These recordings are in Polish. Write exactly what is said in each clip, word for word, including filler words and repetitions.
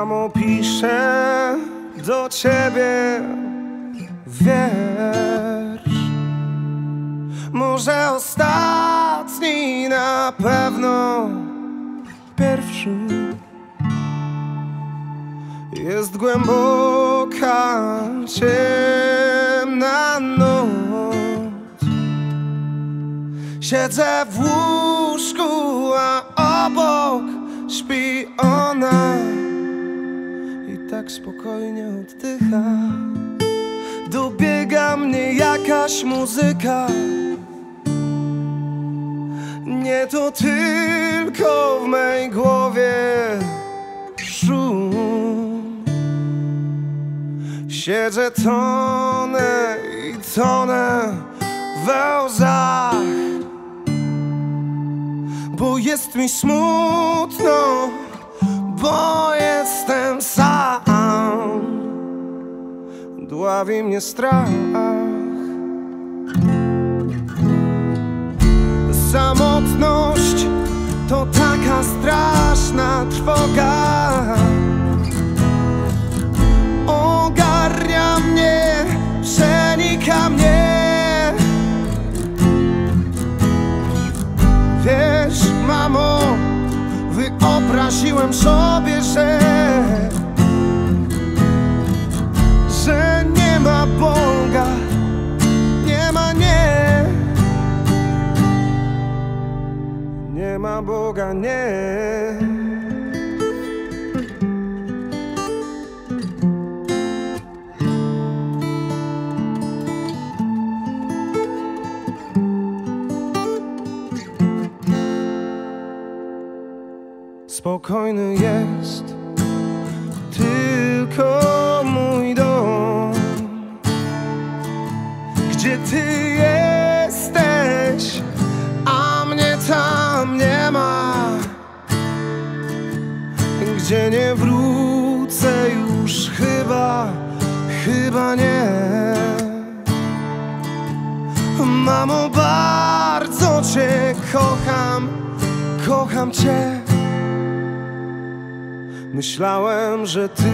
Mamo, piszę do ciebie wiersz, może ostatni, na pewno pierwszy. Jest głęboka, ciemna noc. Siedzę w łóżku, a obok śpi ona i tak spokojnie oddycha. Dobiega mnie jakaś muzyka. Nie to tylko w mej głowie szum. Siedzę, tonę i tonę we łzach, bo jest mi smutno, bo jestem sam. Dławi mnie strach. Samotność to taka straszna trwoga. Ogarnia mnie, przenika mnie. Wiesz, mamo, wyobraziłem sobie, że że nie ma Boga, nie ma, nie. Nie ma Boga, nie. Spokojny jest tylko mój dom, gdzie ty jesteś, a mnie tam nie ma, gdzie nie wrócę już chyba, chyba nie. Mamo, bardzo cię kocham, kocham cię. Myślałem, że ty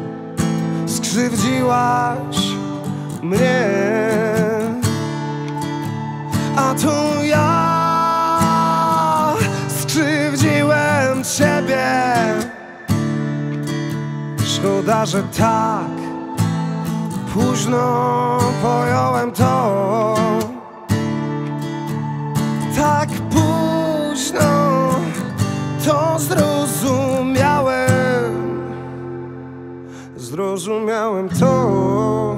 skrzywdziłaś mnie, a to ja skrzywdziłem ciebie. Szkoda, że tak późno pojąłem to. Tak późno to zrozumiałem. Zrozumiałem to.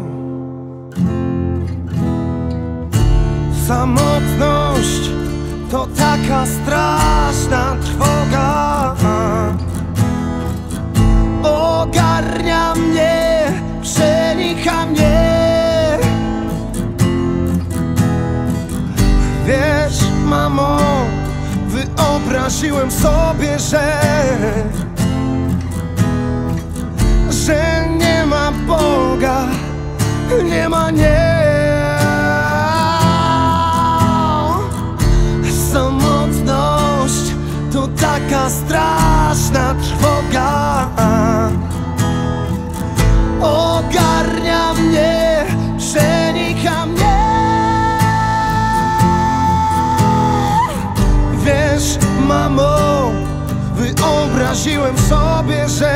Samotność to taka straszna trwoga. Ogarnia mnie, przenika mnie. Wiesz, mamo, wyobraziłem sobie, że że nie ma Boga, nie ma, nie. Samotność to taka straszna trwoga. Ogarnia mnie, przenika mnie. Wiesz, mamo, wyobraziłem sobie, że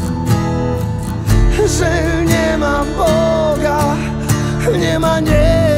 że nie ma Boga, nie ma, nie.